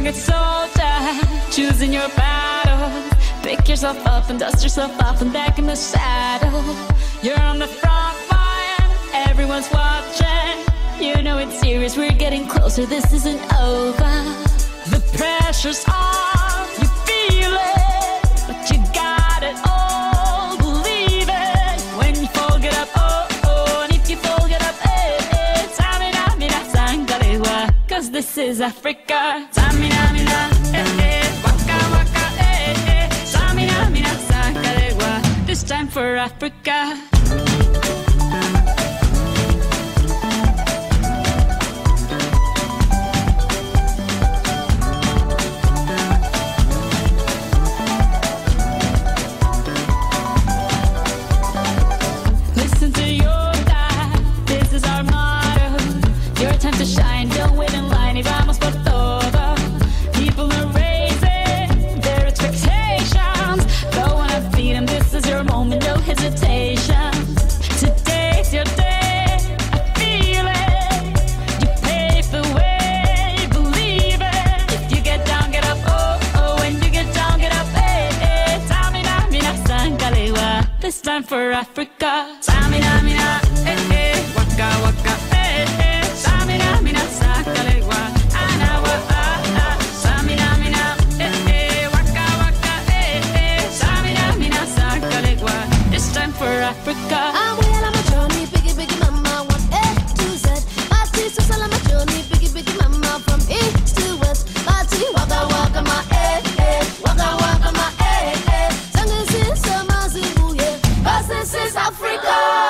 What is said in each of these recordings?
good soldier, choosing your battle. Pick yourself up and dust yourself off and back in the saddle. You're on the front line, everyone's watching. You know it's serious, we're getting closer, this isn't over. The pressure's on, you feel it, but you got it all, believe it. When you fall, get up, oh, oh, and if you fall, get up, eh, eh. Tamina, mina, sangalewa, cause this is Africa. Tamina, mina, eh, eh, waka, waka, eh, eh. Tamina, mina, sangalewa, this time for Africa. Time to shine, don't wait in line, y vamos por todo. People are raising their expectations. Go on and feed them, this is your moment, no hesitation. Today's your day, I feel it. You pave the way, believe it. If you get down, get up, oh, oh. When you get down, get up, eh, eh. Tamina, mina, sangalewa, this time for Africa. Tamina, mina, eh, eh. Waka, waka, eh, eh. Samina, mina, sakalewa, anawa, ah, ah. Samina, mina, eh, eh. Waka, waka, eh, eh. Samina, mina, sakalewa, this time for Africa. I'm well on my journey, biggie, biggie mama, one A to Z. My teeth are on my journey, biggie, biggie mama, from east to west. My teeth, waka, waka, my eh, eh. Waka, waka, my eh, eh. Sangin' sin, sama, zibu, yeah. 'Cause this is Africa.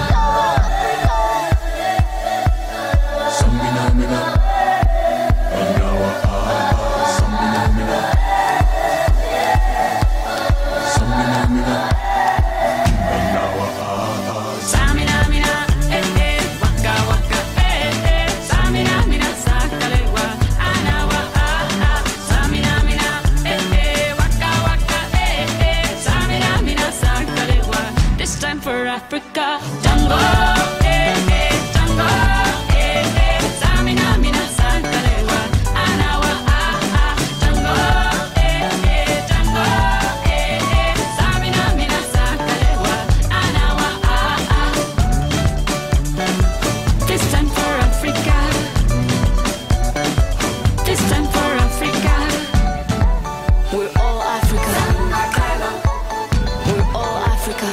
Africa, Tango, eh, eh, Tango, eh, eh. Samina, mina, sangalewa, anawa, ah, ah. Tango, eh, eh, Tango, eh, eh. Samina, mina, sangalewa, anawa, ah, ah. This time for Africa. This time for Africa. We're all Africa. We're all Africa.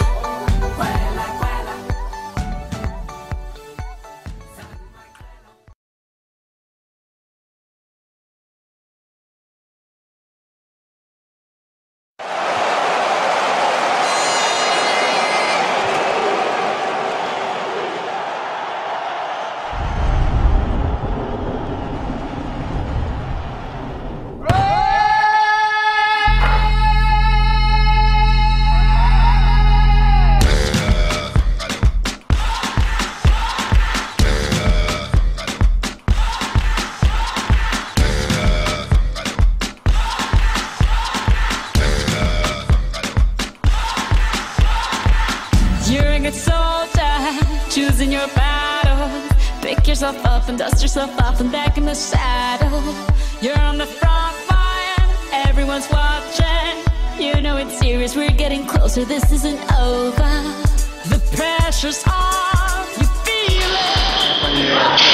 You're a good soldier, choosing your battle. Pick yourself up and dust yourself off and back in the saddle. You're on the front line, everyone's watching. You know it's serious, we're getting closer, this isn't over. The pressure's on, you feel it.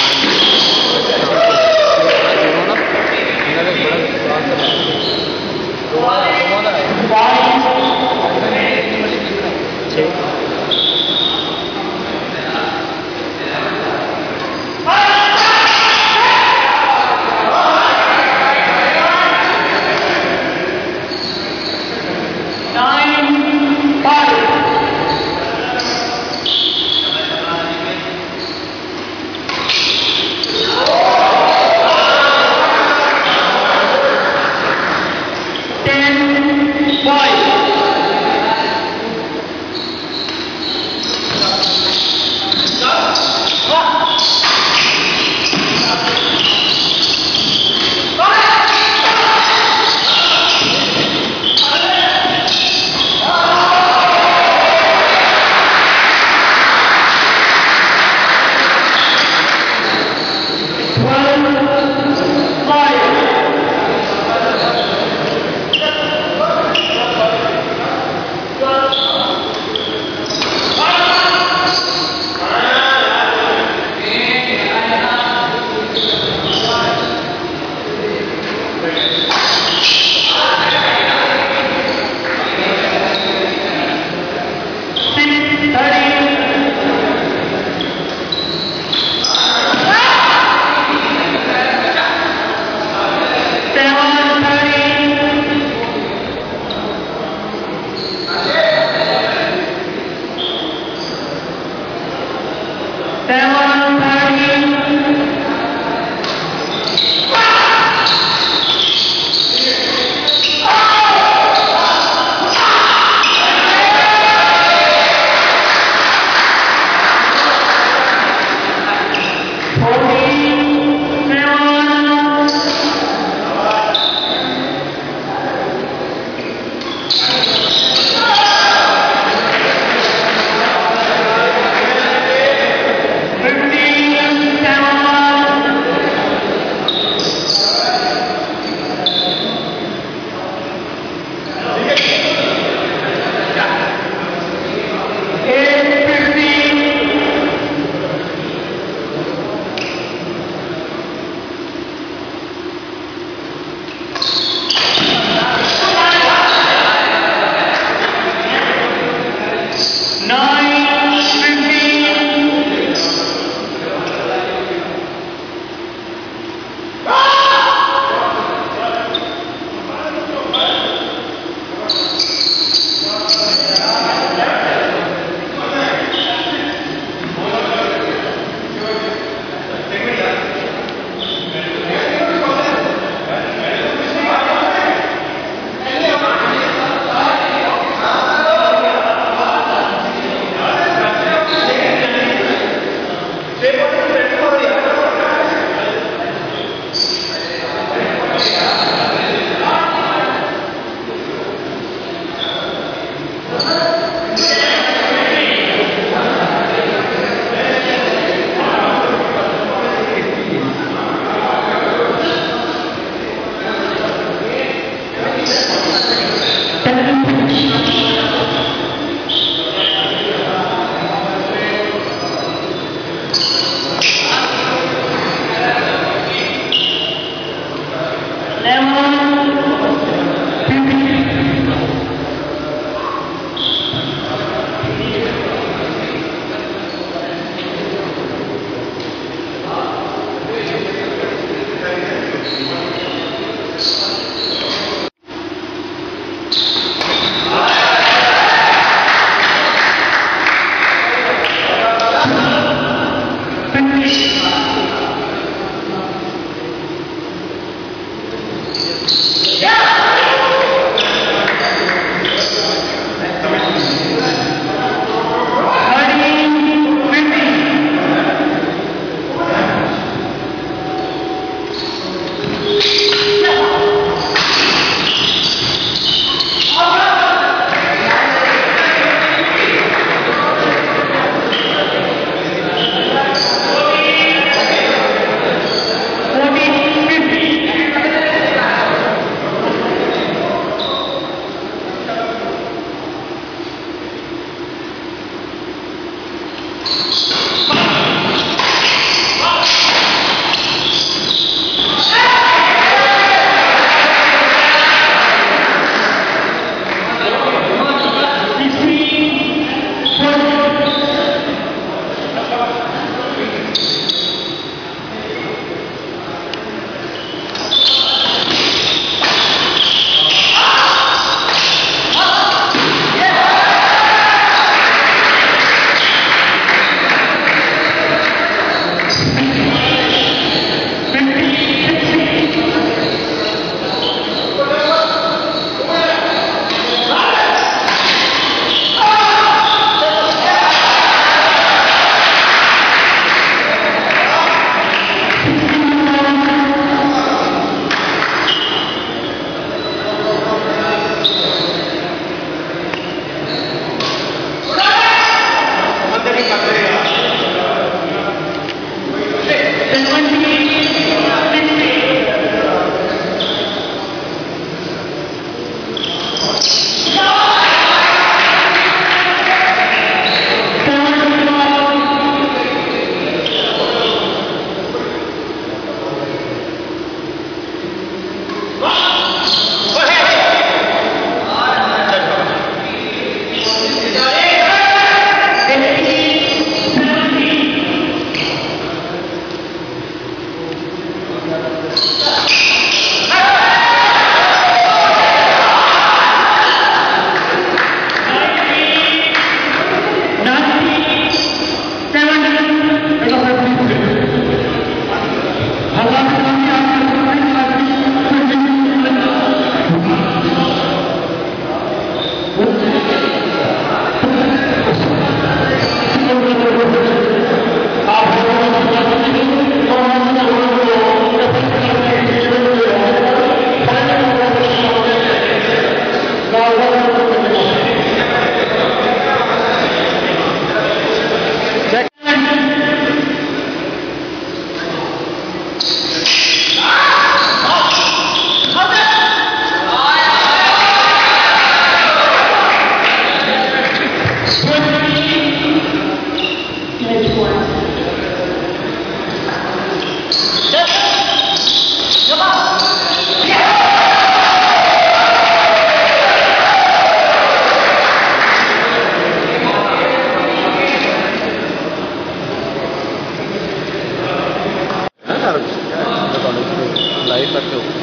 Light करते हो